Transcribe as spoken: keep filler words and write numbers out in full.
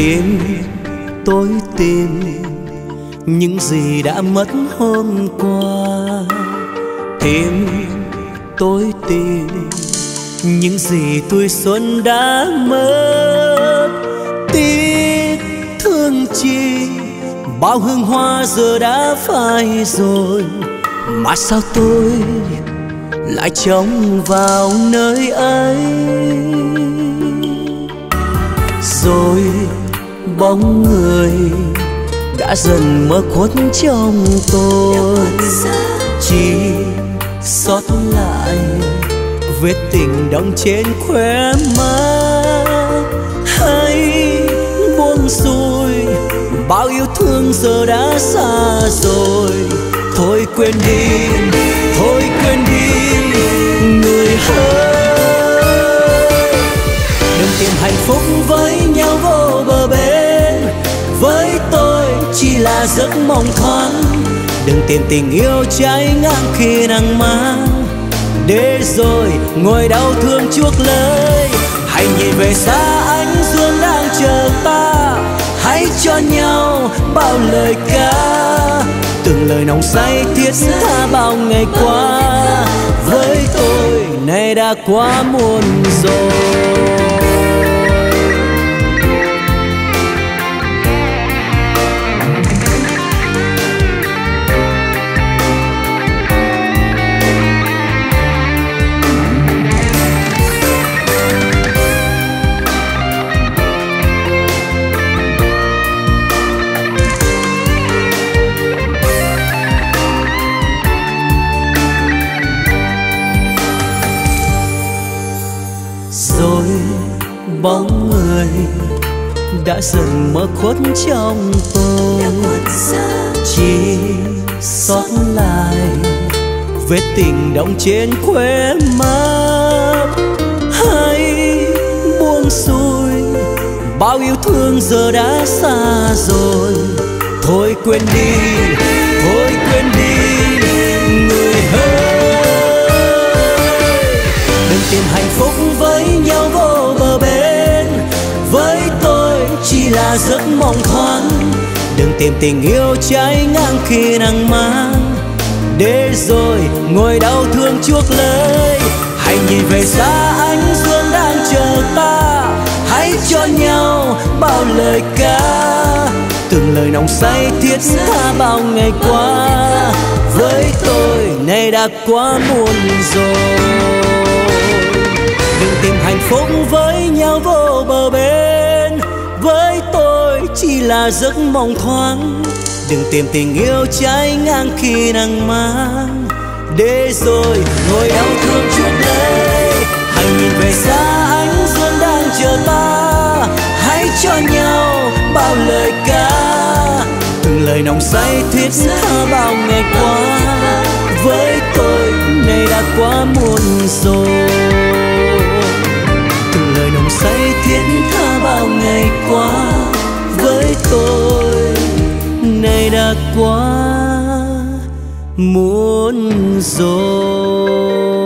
tìm, tôi tìm những gì đã mất hôm qua. Tìm, tôi tìm những gì tuổi xuân đã mất. Tiếc thương chi, bao hương hoa giờ đã phai rồi, mà sao tôi lại trông vào nơi ấy. Rồi bóng người đã dần mơ khuất trong tôi, chỉ sót lại vết tình đong trên khóe mắt. Hãy buông xuôi, bao yêu thương giờ đã xa rồi. Thôi quên đi, thôi quên đi người ơi. Đừng tìm hạnh phúc với nhau vô bờ bến, với tôi chỉ là giấc mộng thoáng. Đừng tìm tình yêu cháy ngang khi nắng mang, để rồi ngồi đau thương chuốc lấy. Hãy nhìn về xa ánh dương đang chờ ta, hãy cho nhau bao lời ca, từng lời nồng say thiết tha bao ngày qua. Với tôi nay đã quá muộn rồi. Rồi bóng người đã dần mơ khuất trong tôi, chỉ sót lại vết tình đong trên khóe mắt. Hãy buông xuôi, bao yêu thương giờ đã xa rồi. Thôi quên đi, thôi quên đi người ơi. Đừng tìm hạnh phúc với nhau vô bờ bến, với tôi chỉ là giấc mộng thoáng. Đừng tìm tình yêu cháy ngang khi nắng mang, để rồi ngồi đau thương chuốc lấy. Hãy nhìn về xa ánh dương đang chờ ta, hãy cho nhau bao lời ca, từng lời nồng say thiết tha bao ngày qua. Với tôi nay đã quá muộn rồi. Đừng tìm hạnh phúc với nhau vô bờ bến, với tôi chỉ là giấc mộng thoáng. Đừng tìm tình yêu cháy ngang khi nắng mang, để rồi ngồi đau thương chuốc lấy. Hãy nhìn về xa ánh dương đang chờ ta, hãy cho nhau bao lời ca, từng lời nồng say thiết tha bao ngày qua. Với tôi nay đã quá muộn rồi, từng lời nồng say thiết tha bao ngày qua. Với tôi nay đã quá muộn rồi.